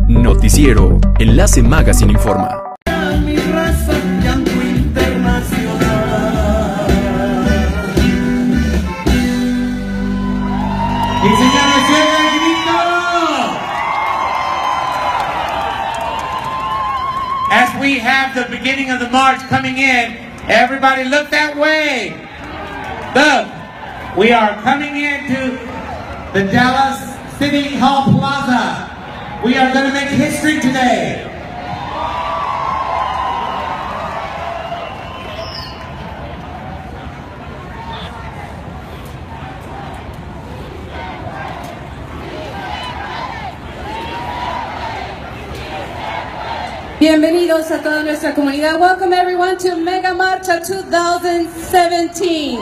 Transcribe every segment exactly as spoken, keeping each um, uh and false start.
Noticiero Enlace Magazine informa. Mi raza, llanto internacional. Y si se recibe el grito. As we have the beginning of the march coming in, everybody look that way. Look, we are coming into the Dallas City Hall Plaza. We are going to make history today. Bienvenidos a toda nuestra comunidad. Welcome everyone to Mega Marcha twenty seventeen.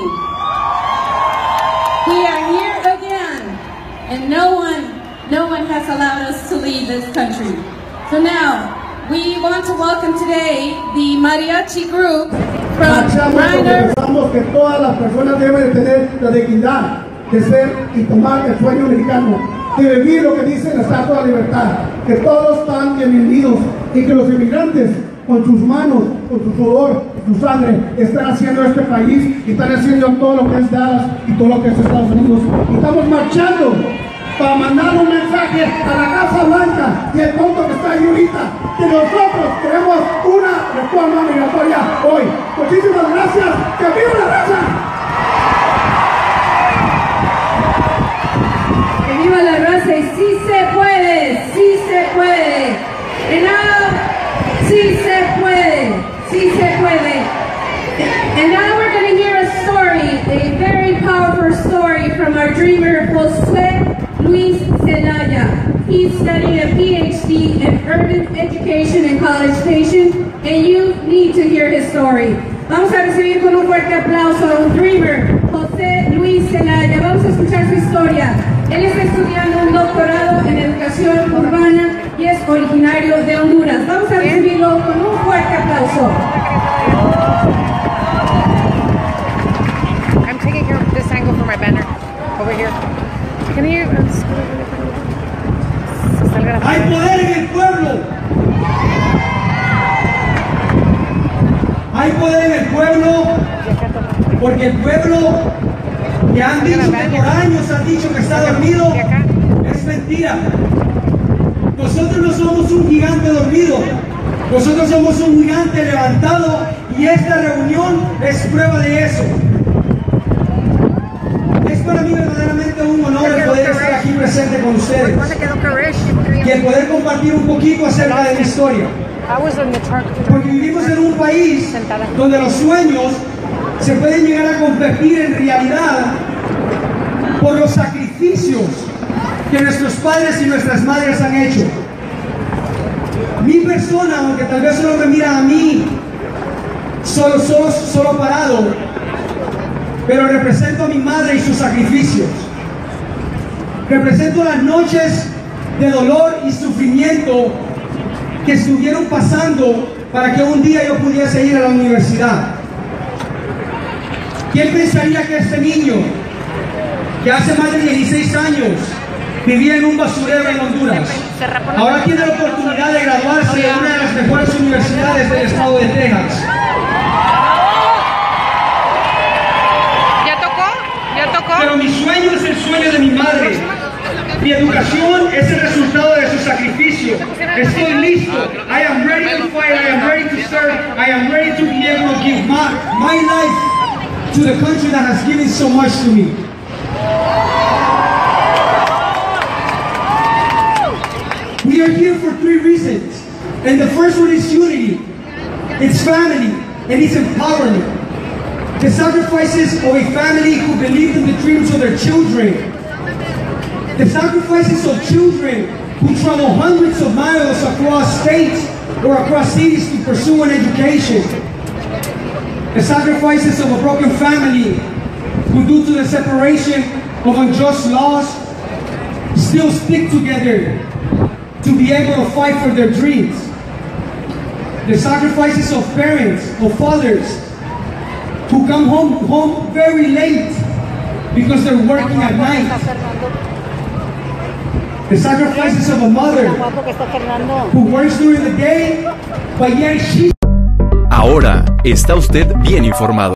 We are here again, and no one, no one has allowed us to leave this country. So now, we want to welcome today the mariachi group from Reiner. Pensamos que todas las personas deben de tener la dignidad de ser y tomar el sueño mexicano, de vivir lo que dice la Estatua de Libertad, que todos están bienvenidos y que los inmigrantes con sus manos, con su sudor, su sangre, están haciendo este país y están haciendo todo lo que es Dallas y todo lo que es Estados Unidos. Y estamos marchando para mandar un mensaje a la Casa Blanca y el punto que está ahí ahorita, que nosotros queremos una reforma migratoria hoy. Muchísimas gracias, que viva la raza. Que viva la raza y sí se puede, sí se puede. And now, sí se puede, sí se puede. And now we're going to hear a story, a very powerful story from our dreamer, José Luis Zelaya. He's studying a P H D in urban education and college station, and you need to hear his story. Vamos a recibir con un fuerte aplauso a un dreamer, José Luis Zelaya. Vamos a escuchar su historia. Él está estudiando un doctorado en educación urbana y es originario de Honduras. Vamos a recibirlo con un fuerte aplauso. I'm taking care of this angle for my banner. Over here. Can you... Hay poder en el pueblo. Hay poder en el pueblo porque el pueblo que han dicho que por años han dicho que está dormido es mentira. Nosotros no somos un gigante dormido, nosotros somos un gigante levantado y esta reunión es prueba de eso. Es para mí verdaderamente un honor el poder estar aquí presente con ustedes y el poder compartir un poquito acerca de mi historia. Porque vivimos en un país donde los sueños se pueden llegar a convertir en realidad por los sacrificios que nuestros padres y nuestras madres han hecho. Mi persona, aunque tal vez solo me miran a mí, solo, solo, solo parado, pero represento a mi madre y sus sacrificios. Represento las noches de dolor y sufrimiento que estuvieron pasando para que un día yo pudiese ir a la universidad. ¿Quién pensaría que este niño, que hace más de dieciséis años vivía en un basurero en Honduras, ahora tiene la oportunidad de graduarse de una de las mejores universidades del estado de Texas? ¿Ya tocó? ¿Ya tocó? Pero mi sueño es el sueño de mi madre. Mi educación es el resultado de su sacrificio. Estoy listo. I am ready to fight. I am ready to serve. I am ready to be able to give my, my life to the country that has given so much to me. We are here for three reasons. And the first one is unity. It's family. And it's empowerment. The sacrifices of a family who believed in the dreams of their children. The sacrifices of children who travel hundreds of miles across states or across cities to pursue an education. The sacrifices of a broken family who, due to the separation of unjust laws, still stick together to be able to fight for their dreams. The sacrifices of parents, of fathers, who come home, home very late because they're working at night. The sacrifices of a mother Guapo que está Fernando. who works during the day, but yet she Ahora está usted bien informado.